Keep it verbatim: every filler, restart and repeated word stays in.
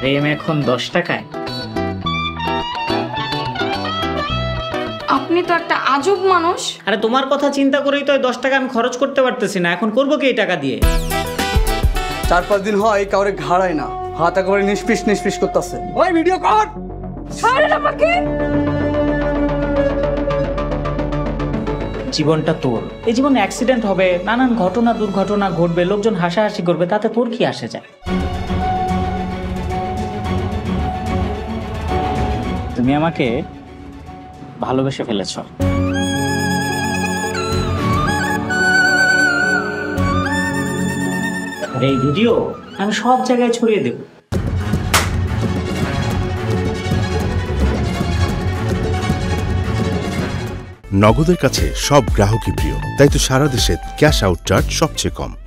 প্রেম এখন দশ টাকায়? আপনি তো একটা আজব মানুষ। আরে তোমার কথা চিন্তা করেই তো দশ টাকা আমি খরচ করতে পারতেছি না, এখন করবো কি এই টাকা দিয়ে? চার পাঁচ দিন হয় কাউরে ঘাড়ায় না, হাত একেবারে নিষ্পিস নিষ্পিস করতেছে। ওই ভিডিও কর। ছাড়েন আমাকে। জীবনটা তোর, এই জীবনে অ্যাক্সিডেন্ট হবে, নানান ঘটনা দুর্ঘটনা ঘটবে, লোকজন হাসাহাসি করবে, তাতে তোর কি আসে যায়? তুমি আমাকে ভালোবেসে ফেলেছ। এই ভিডিও আমি সব জায়গায় ছড়িয়ে দেব। নগদের কাছে সব গ্রাহকই প্রিয়, তাই তো সারা দেশে ক্যাশ আউট চার্জ সবচেয়ে কম।